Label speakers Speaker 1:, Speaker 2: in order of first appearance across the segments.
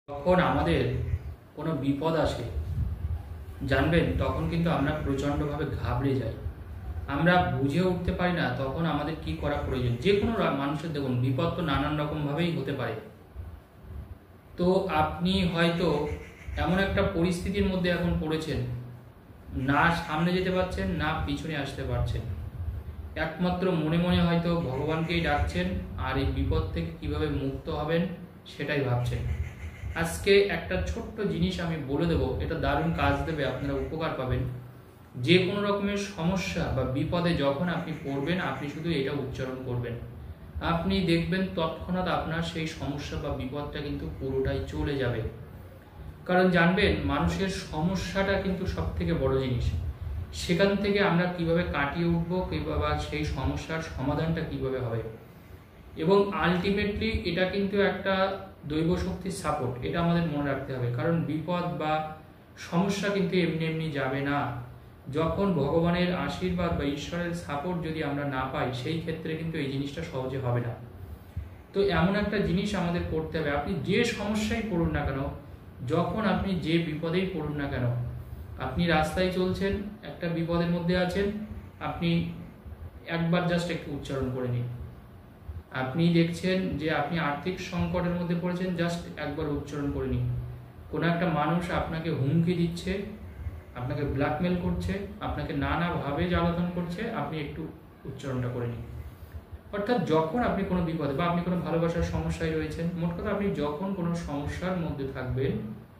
Speaker 1: যখন আমাদের কোনো বিপদ আসে জানবেন, তখন কিন্তু আমরা প্রচণ্ডভাবে ঘাবড়ে যাই। আমরা বুঝে উঠতে পারি না তখন আমাদের কি করা প্রয়োজন। যে কোনো মানুষের দেখুন, বিপদ তো নানান রকমভাবেই হতে পারে। তো আপনি হয়তো এমন একটা পরিস্থিতির মধ্যে এখন পড়েছেন, না সামনে যেতে পারছেন না পিছনে আসতে পারছেন, একমাত্র মনে মনে হয়তো ভগবানকেই ডাকছেন আর এই বিপদ থেকে কিভাবে মুক্ত হবেন সেটাই ভাবছেন। আজকে একটা ছোট্ট জিনিস আমি বলে দেবো, এটা দারুণ কাজ দেবে, আপনারা উপকার পাবেন। যে কোনো রকমের সমস্যা বা বিপদে যখন আপনি পড়বেন, আপনি শুধু এটা উচ্চারণ করবেন, আপনি দেখবেন তৎক্ষণাৎ আপনার সেই সমস্যা বা বিপদটা কিন্তু পুরোটাই চলে যাবে। কারণ জানবেন, মানুষের সমস্যাটা কিন্তু সব থেকে বড় জিনিস। সেখান থেকে আমরা কিভাবে কাটিয়ে উঠবো, কিভাবে সেই সমস্যার সমাধানটা কিভাবে হবে, এবং আলটিমেটলি এটা কিন্তু একটা দৈব শক্তির সাপোর্ট, এটা আমাদের মনে রাখতে হবে। কারণ বিপদ বা সমস্যা কিন্তু এমনি এমনি যাবে না। যখন ভগবানের আশীর্বাদ বা ঈশ্বরের সাপোর্ট যদি আমরা না পাই, সেই ক্ষেত্রে কিন্তু এই জিনিসটা সহজে হবে না। তো এমন একটা জিনিস আমাদের করতে হবে, আপনি যে সমস্যায় পড়ুন না কেন, যখন আপনি যে বিপদেই পড়ুন না কেন, আপনি রাস্তায় চলছেন, একটা বিপদের মধ্যে আছেন, আপনি একবার জাস্ট একটু উচ্চারণ করে নিন। আপনি দেখছেন যে আপনি আর্থিক সংকটের মধ্যে পড়েছেন, জাস্ট একবার উচ্চারণ করে নিন। কোনো একটা মানুষ আপনাকে হুমকি দিচ্ছে, আপনাকে ব্ল্যাকমেল করছে, আপনাকে নানাভাবে জ্বালাতন করছে, আপনি একটু উচ্চারণটা করে নিন। অর্থাৎ যখন আপনি কোনো বিপদে বা আপনি কোনো ভালোবাসার সমস্যায় রয়েছেন, মোট কথা আপনি যখন কোনো সমস্যার মধ্যে থাকবেন,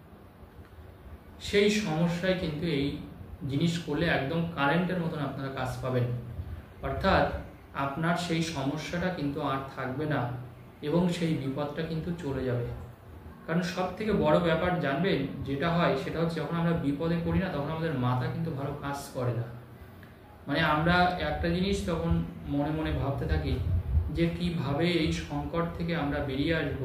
Speaker 1: সেই সমস্যায় কিন্তু এই জিনিস করলে একদম কারেন্টের মতন আপনারা কাজ পাবেন। অর্থাৎ আপনার সেই সমস্যাটা কিন্তু আর থাকবে না এবং সেই বিপদটা কিন্তু চলে যাবে। কারণ সব থেকে বড় ব্যাপার জানবেন যেটা হয়, সেটা হচ্ছে যখন আমরা বিপদে পড়ি না, তখন আমাদের মাথা কিন্তু ভালো কাজ করে না। মানে আমরা একটা জিনিস তখন মনে মনে ভাবতে থাকি যে কিভাবে এই সংকট থেকে আমরা বেরিয়ে আসব,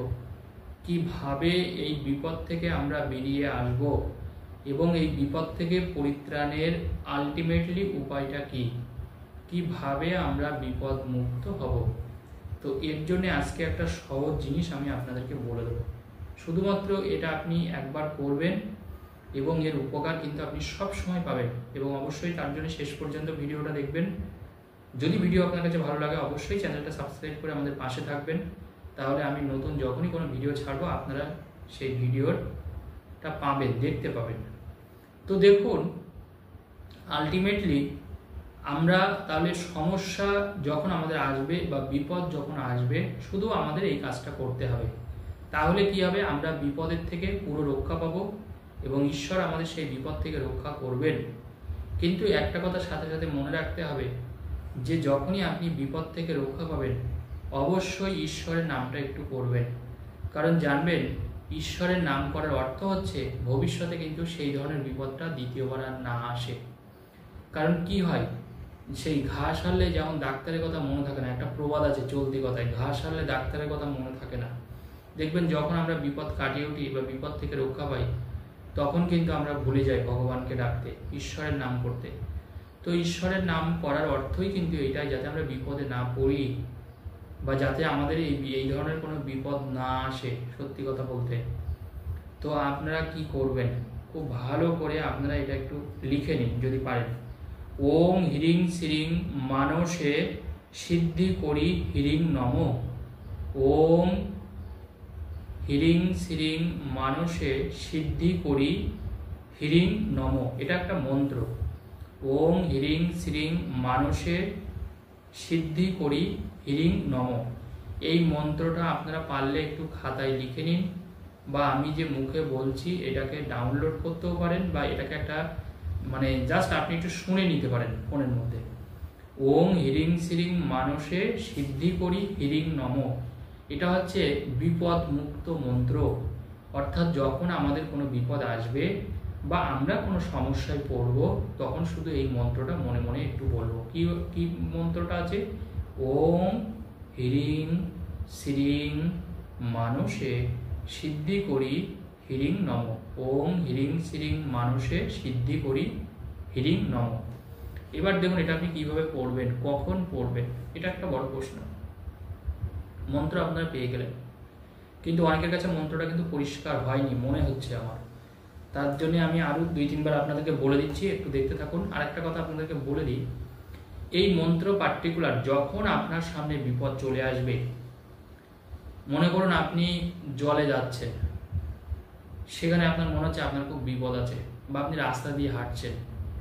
Speaker 1: কিভাবে এই বিপদ থেকে আমরা বেরিয়ে আসব, এবং এই বিপদ থেকে পরিত্রাণের আলটিমেটলি উপায়টা কি, কিভাবে আমরা বিপদ মুক্ত হব। তো এর জন্য আজকে একটা সহজ জিনিস আমি আপনাদেরকে বলে দেবো। শুধুমাত্র এটা আপনি একবার করবেন এবং এর উপকার কিন্তু আপনি সব সময় পাবেন। এবং অবশ্যই তার জন্য শেষ পর্যন্ত ভিডিওটা দেখবেন। যদি ভিডিও আপনার কাছে ভালো লাগে, অবশ্যই চ্যানেলটা সাবস্ক্রাইব করে আমাদের পাশে থাকবেন। তাহলে আমি নতুন যখনই কোনো ভিডিও ছাড়বো, আপনারা সেই ভিডিওটা পাবেন, দেখতে পাবেন। তো দেখুন, আলটিমেটলি আমরা তাহলে সমস্যা যখন আমাদের আসবে বা বিপদ যখন আসবে, শুধু আমাদের এই কাজটা করতে হবে। তাহলে কি হবে, আমরা বিপদের থেকে পুরো রক্ষা পাবো এবং ঈশ্বর আমাদের সেই বিপদ থেকে রক্ষা করবেন। কিন্তু একটা কথা সাথে সাথে মনে রাখতে হবে যে যখনই আপনি বিপদ থেকে রক্ষা পাবেন, অবশ্যই ঈশ্বরের নামটা একটু করবেন। কারণ জানবেন, ঈশ্বরের নাম করার অর্থ হচ্ছে ভবিষ্যতে কিন্তু সেই ধরনের বিপদটা দ্বিতীয়বার আর না আসে। কারণ কি হয়, সেই ঘা সারলে যেমন ডাক্তারের কথা মনে থাকে না, একটা প্রবাদ আছে চলতি কথায়, ঘা সারলে ডাক্তারের কথা মনে থাকে না। দেখবেন যখন আমরা বিপদ কাটিয়ে উঠি বা বিপদ থেকে রক্ষা পাই, তখন কিন্তু আমরা ভুলে যাই ভগবানকে ডাকতে, ঈশ্বরের নাম করতে। তো ঈশ্বরের নাম করার অর্থই কিন্তু এটাই, যাতে আমরা বিপদে না পড়ি বা যাতে আমাদের এই ধরনের কোনো বিপদ না আসে। সত্যি কথা বলতে, তো আপনারা কি করবেন, খুব ভালো করে আপনারা এটা একটু লিখে নিন যদি পারেন। ওম হ্রিং শ্রীং মানসে সিদ্ধি করি হ্রিং নম। ওম হ্রিং শ্রীং মানসে সিদ্ধি করি হ্রিং নম, এটা একটা মন্ত্র। ওম হ্রিং শ্রীং মানসে সিদ্ধি করি হ্রিং নম, এই মন্ত্রটা আপনারা পারলে একটু খাতায় লিখে নিন, বা আমি যে মুখে বলছি এটাকে ডাউনলোড করতেও পারেন, বা এটাকে একটা মানে জাস্ট আপনি একটু শুনে নিতে পারেন ফোনের মধ্যে। ওম হ্রিং শ্রীং মানসে সিদ্ধি করি হ্রিং নম, এটা হচ্ছে বিপদ মুক্ত মন্ত্র। অর্থাৎ যখন আমাদের কোনো বিপদ আসবে বা আমরা কোনো সমস্যায় পড়ব, তখন শুধু এই মন্ত্রটা মনে মনে একটু বলবো। কি কি মন্ত্রটা আছে? ওম হ্রিং শ্রীং মানসে সিদ্ধি করি হ্রিং নম। ওম হ্রিং শ্রীং মানসে সিদ্ধি করি হ্রিং নম। এবার দেখুন এটা আপনি কিভাবে পড়বেন, কখন পড়বেন, এটা একটা বড় প্রশ্ন। মন্ত্র আপনারা পেয়ে গেলেন, কিন্তু অনেকের কাছে মন্ত্রটা কিন্তু পরিষ্কার হয়নি মনে হচ্ছে আমার। তার জন্য আমি আরও 2-3 বার আপনাদেরকে বলে দিচ্ছি, একটু দেখতে থাকুন। আরেকটা কথা আপনাদেরকে বলে দিই, এই মন্ত্র পার্টিকুলার যখন আপনার সামনে বিপদ চলে আসবে, মনে করুন আপনি জলে যাচ্ছেন, সেখানে আপনার মনে হচ্ছে আপনার খুব বিপদ আছে, বা আপনি রাস্তা দিয়ে হাঁটছেন,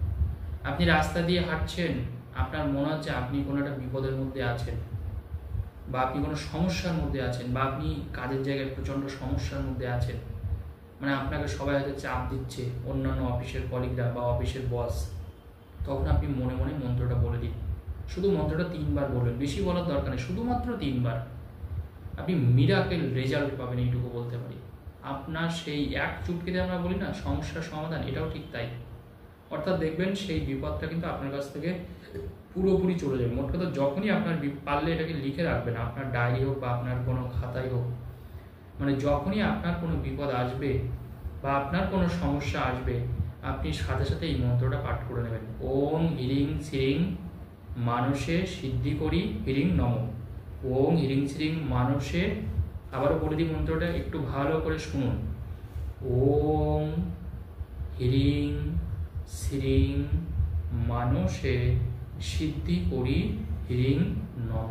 Speaker 1: আপনার মনে হচ্ছে আপনি কোনো একটা বিপদের মধ্যে আছেন, বা আপনি কোনো সমস্যার মধ্যে আছেন, বা আপনি কাজের জায়গায় প্রচণ্ড সমস্যার মধ্যে আছেন, মানে আপনাকে সবাই হয়তো চাপ দিচ্ছে, অন্যান্য অফিসের কলিগরা বা অফিসের বস, তখন আপনি মনে মনে মন্ত্রটা বলে দিন। শুধু মন্ত্রটা 3 বার বলবেন, বেশি বলার দরকার নেই, শুধুমাত্র 3 বার আপনি মিরাকেল রেজাল্ট পাবেন, এইটুকু বলতে পারি। আপনার সেই এক চুটকিতে আমরা বলি না সমস্যার সমাধান, এটাও ঠিক তাই। অর্থাৎ দেখবেন সেই বিপদটা কিন্তু আপনার কাছ থেকে পুরোপুরি চলে যাবে। মোট কথা যখনই আপনার পারলে এটাকে লিখে রাখবেন, আপনার ডায়েরি হোক বা আপনার কোনো খাতায় হোক, মানে যখনই আপনার কোনো বিপদ আসবে বা আপনার কোনো সমস্যা আসবে, আপনি সাথে সাথে এই মন্ত্রটা পাঠ করে নেবেন। ওম হিরিং শ্রীং মানসে সিদ্ধি করি হিরিং নম। ওম হিরিং শ্রীং মানসে, আবারও বলে দিই মন্ত্রটা, একটু ভালো করে শুনুন। ওম হিরিং শ্রীং মানসে সিদ্ধি করি হিরিং নম।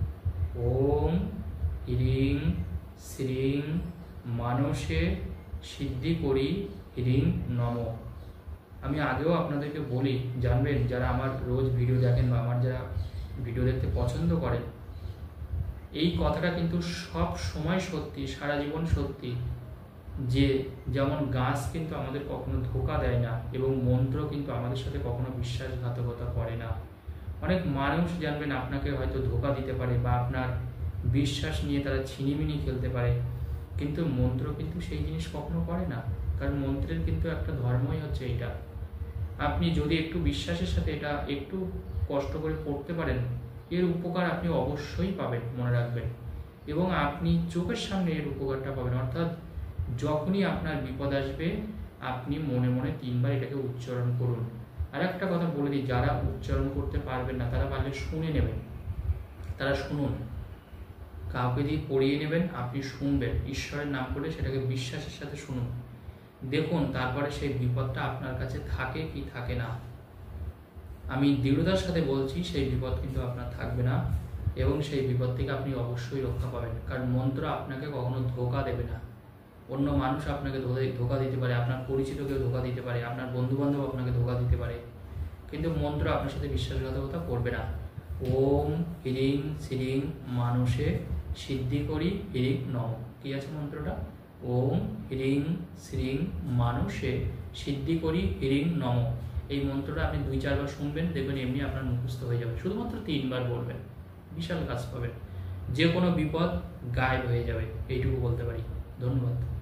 Speaker 1: ওম হিরিং শ্রীং মানসে সিদ্ধি করি হিরিং নম। আমি আগেও আপনাদেরকে বলি, জানবেন যারা আমার রোজ ভিডিও দেখেন বা আমার যারা ভিডিও দেখতে পছন্দ করেন, এই কথাটা কিন্তু সব সময় সত্যি, সারা জীবন সত্যি, যে যেমন গাছ কিন্তু আমাদের কখনো ধোকা দেয় না, এবং মন্ত্র কিন্তু আমাদের সাথে কখনো বিশ্বাসঘাতকতা করে না। অনেক মানুষ জানবেন আপনাকে হয়তো ধোকা দিতে পারে, বা আপনার বিশ্বাস নিয়ে তারা ছিনিমিনি খেলতে পারে, কিন্তু মন্ত্র কিন্তু সেই জিনিস কখনো করে না। কারণ মন্ত্রের কিন্তু একটা ধর্মই হচ্ছে এটা। আপনি যদি একটু বিশ্বাসের সাথে এটা একটু কষ্ট করে পড়তে পারেন, এর উপকার আপনি অবশ্যই পাবেন, মনে রাখবেন। এবং আপনি চোখের সামনে এর উপকারটা পাবেন। অর্থাৎ যখনই আপনার বিপদ আসবে, আপনি মনে মনে 3 বার এটাকে উচ্চারণ করুন। আর একটা কথা বলে দিই, যারা উচ্চারণ করতে পারবেন না তারা পারলে শুনে নেবেন, তারা শুনুন, কাউকে দিয়ে পড়িয়ে নেবেন, আপনি শুনবেন, ঈশ্বরের নাম করে সেটাকে বিশ্বাসের সাথে শুনুন, দেখুন তারপরে সেই বিপদটা আপনার কাছে থাকে কি থাকে না। আমি দৃঢ়তার সাথে বলছি, সেই বিপদ কিন্তু আপনার থাকবে না, এবং সেই বিপদ থেকে আপনি অবশ্যই রক্ষা পাবেন। কারণ মন্ত্র আপনাকে কখনো ধোকা দেবে না। অন্য মানুষ আপনাকে ধোকা দিতে পারে, আপনার পরিচিত কেউ ধোকা দিতে পারে, আপনার বন্ধুবান্ধব আপনাকে ধোকা দিতে পারে, কিন্তু মন্ত্র আপনার সাথে বিশ্বাসঘাতকতা করবে না। ওম হিরিং শ্রীং মানসে সিদ্ধি করি হিরিং নম। কি আছে মন্ত্রটা? ওম হিরিং শ্রীং মানসে সিদ্ধি করি হিরিং নম। এই মন্ত্রটা আপনি 2-4 বার শুনবেন, দেখবেন এমনি আপনার মুখস্থ হয়ে যাবে। শুধুমাত্র 3 বার বলবেন, বিশাল কাজ পাবেন, যে কোনো বিপদ গায়েব হয়ে যাবে, এইটুকু বলতে পারি। ধন্যবাদ।